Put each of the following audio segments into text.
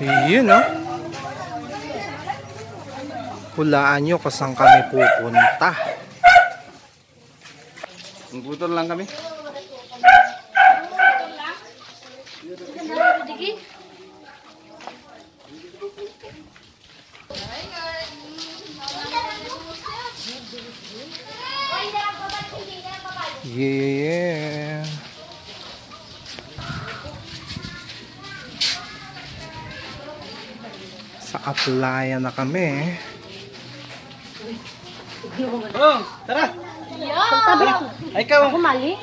Yun, no? Hulaan nyo kung saan kami pupunta. Butol lang kami. Yeah. Sa Atlaya na kami. Oh, tara. Yeah. Ay, ikaw. Ako mali.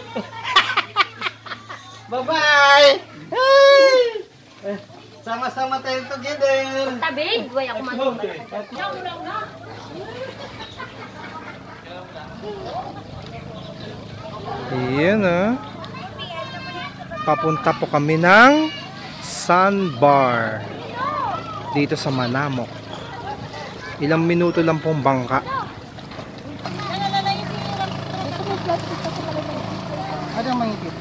Bye-bye. Hey. Sama-sama tayo together. Tabi, buhay ako mali. Ayan, ah. Papunta po kami ng Sandbar dito sa Manamok. Ilang minuto lang pong bangka. Ada mangikit.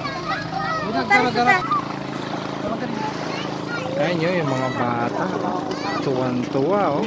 Ayan nyo, yung mga bata. Tuwan-tuwa, oh.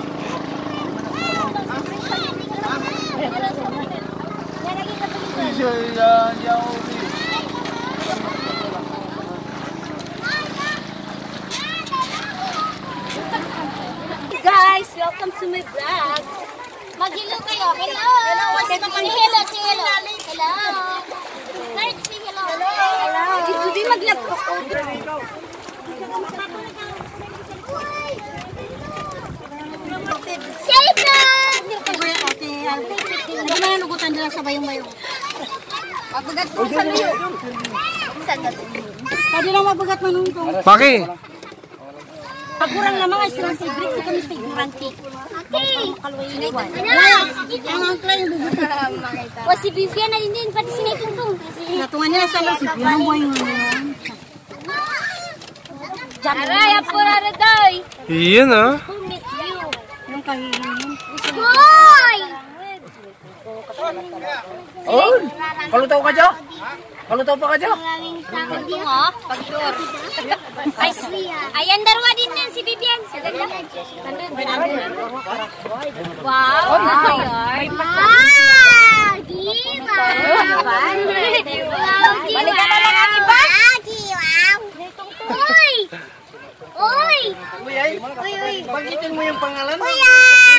Guys, welcome to my vlog. Mag-hello kayo. Hello. Say hello. Hello. Kurt, say hello. Hello. Hindi mag-laptop ko. Say hello. Hindi mo nanugutan dyan sa bayong-bayong. Mabagat ko sa liyo. Pwede lang mabagat manungkong. Paki! Pagkurang lamang ay silang favorite. Sa kami favorite cake. Okay. Ang angkla yung bubuta. O si Vivian na din. Pati si Naitungtung. Natungan niya sa lasip. Yung bayong yan. Aray, apura na doy. Iyan, ah. Who miss you? Yung kahiling. Boy! Oh, kalutaw ka dyan? Kalutaw pa ka dyan? Maraming tao din, oh. Pag-tour. Ay, ayan, darwa din yan si Vivian. Wow! Wow! Diba? Wow, Balikan na lang ang iba. Uy! Uy! Uy, ay. Bagitin mo yung pangalan. Kuya!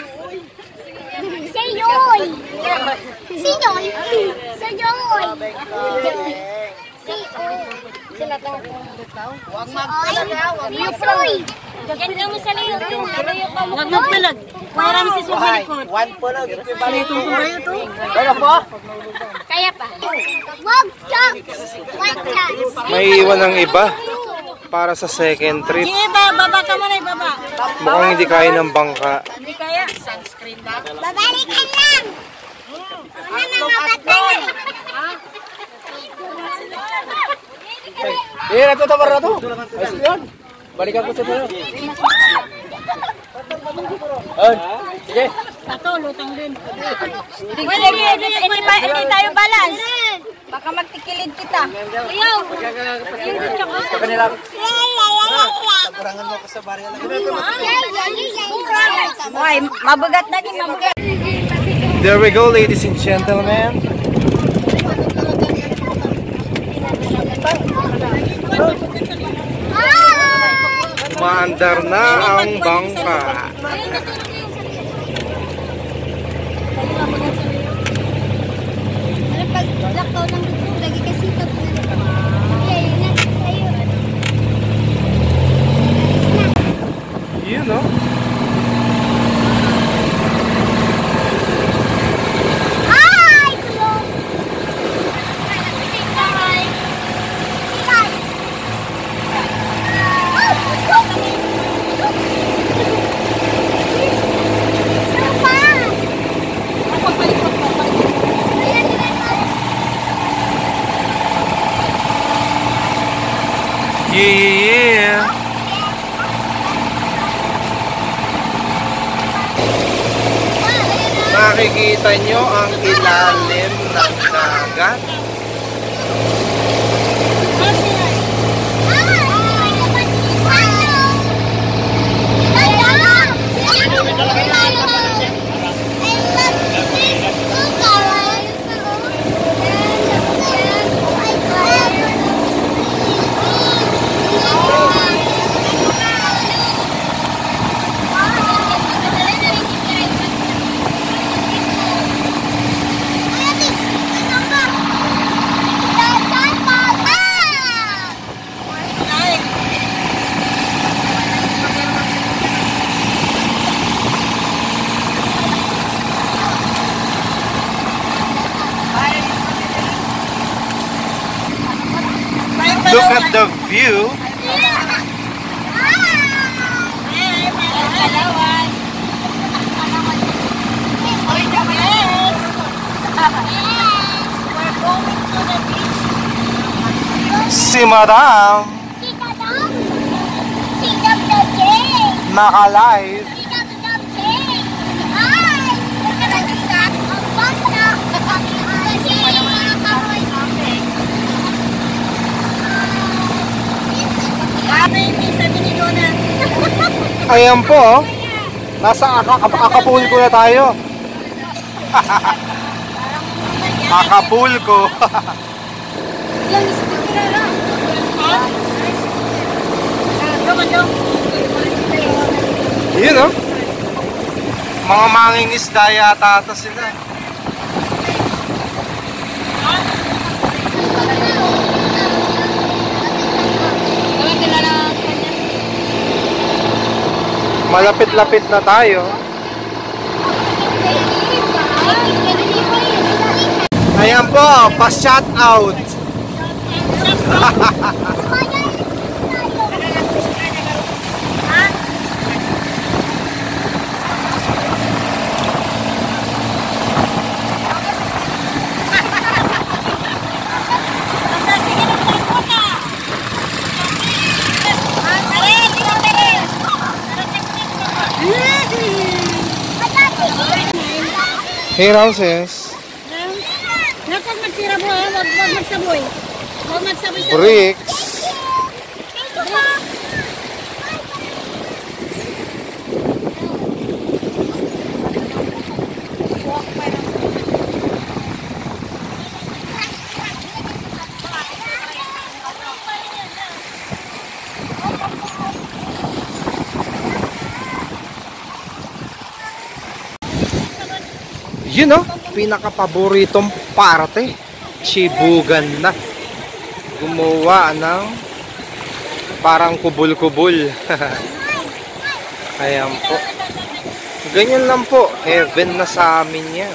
Si Yoy! Si Yoy! Si Yoy! Si Yoy! Sila tayo. Huwag magpalaga. Yoy! Ganda mo sa layo. Huwag magpalag. Parang si Sumalikot. One pulag. Sinitong ko kayo to. Kaya po? Kaya pa. Wag chunks! Wag chunks! May iwan ng iba para sa second trip. Sige ba, baba ka muna, baba. Mukhang hindi kaya ng bangka. Hindi kaya. Sunscreen na. Babalikan lang! Ano na mga bata? Eh, nato tabar na to. Ayos yun. Balikan ko sa pala. Ay, sige. Ito, lutang din. Hindi tayo balance. Baka magtikilid kita. Ayaw! Sa kanila. Tabarangan mo ko sa barya lang. Ay, mabagat na din, mabagat. There we go, ladies and gentlemen. Maandar na ang bangka. Pag-lockdown ng dito, lagi kasi ito. You know? Hi! Tulong! Hi! Hi! Yeah! Nakikita nyo ang ilalim ng dagat. view. Si Madam naka-live. Ayan po, nasa Acapulco na tayo. Acapulco. Yun o. Mga mangingisda yata ata sila. Malapit-lapit na tayo. Ayan po, pa-shout out. Hey Ramses. Huwag magsira mo ha, huwag magsaboy. Huwag magsaboy sa Bricks. Yun know, pinaka-paboritong parte, Chibugan na. Gumawa ng parang kubul-kubul. Ayan po. Ganyan lang po, heaven na sa amin yan.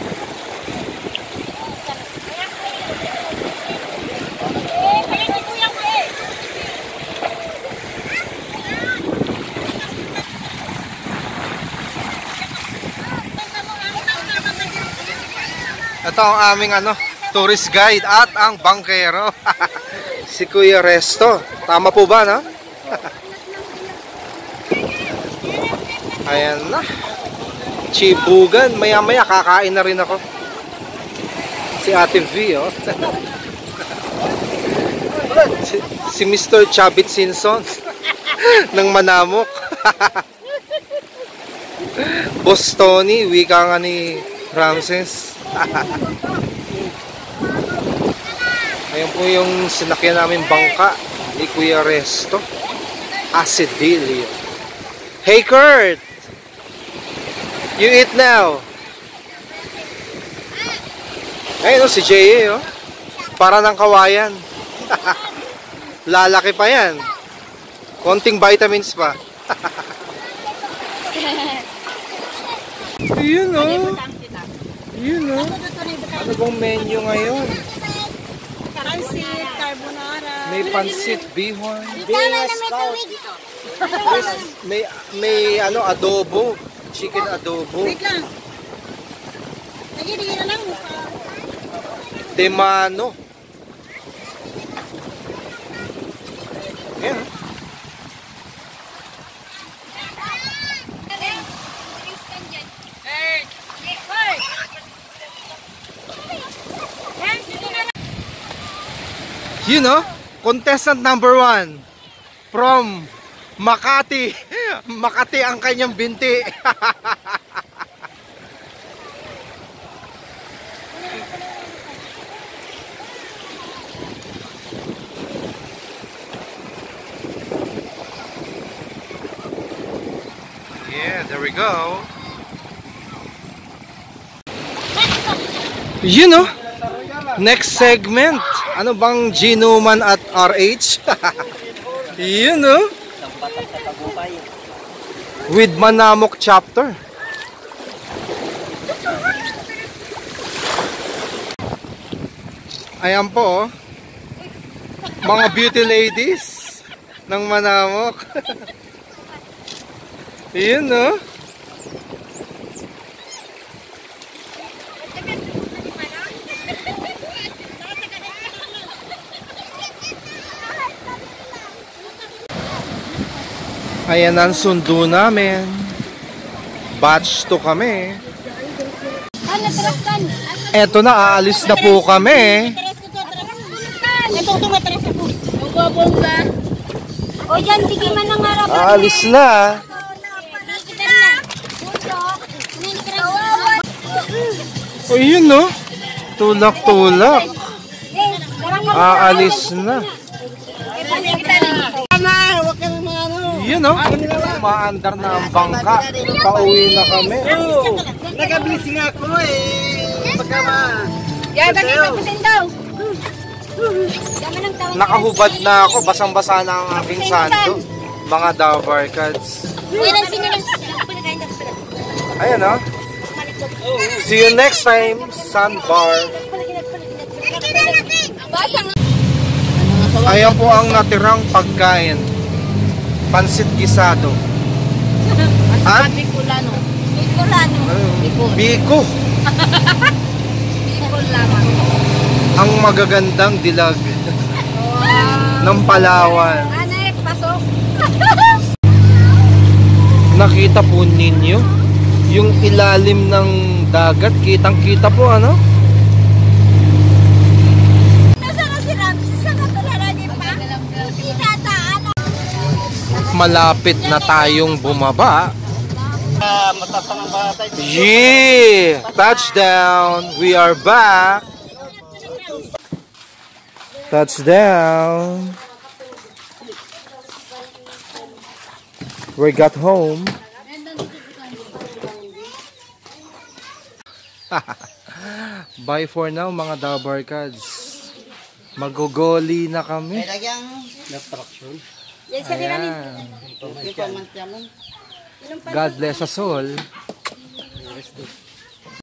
Ito ang aming tourist guide at ang bangkero. Si Kuya Resto. Tama po ba, no? Ayan na. Chibugan. Maya-maya kakain na rin ako. Si Ate V, oh. Si Mr. Chabit Simpson ng Manamok. Boss Tony, wika nga ni Ramses. Ayun po yung sinakyan namin bangka ni Kuya Resto. Acidilio. Hey Kurt! You eat now. Ayun o, si J.A. oh. Para ng kawayan. Lalaki pa yan. Konting vitamins pa. Yun o. Yun o. Ano bang menu ngayon? pansit, carbonara. May pansit, bihon. May adobo. Chicken adobo. Wait lang. Lagi na lang. Demano. Ayan. You know, contestant number 1 from Makati. Makati ang kanyang binti. Yeah, there we go. You know, next segment. Ano bang Ginuman at RH? You know? With Manamok chapter. Ayan po. Mga beauty ladies ng Manamok. Yun, no? Ayan ang sundo namin. Batch 2 kami. Eto na, aalis na po kami. O yan, tigil man ng harap. Aalis na. O yun, no? Tulak-tulak. Aalis na. Yun, no? Umaandar na ang bangka. Pauwi na kami. Nag-blessing ako eh. Pagkama. Yan, nagkakapitin daw. Nakahubad na ako. Basang-basa na ang aking sando. Mga Dabarkads. Ayan, no? See you next time, Sandbar. Ayan po ang natirang pagkain. Pansit gisado. At Bicolano. biko. Ang magagandang dilag ng Palawan. Anek, pasok. Nakita po ninyo yung ilalim ng dagat. Kitang-kita po, ano? Nasaan na si Ramses? Saan ka tulala din pa? Tinataan. Malapit na tayong bumaba. Matatang ang batay. Yeah! Touchdown! We are back! Touchdown! We got home. Bye for now, mga Dabarkads. Magugoli na kami. May lagyang destruction. Ayan. Ito man. God bless us all.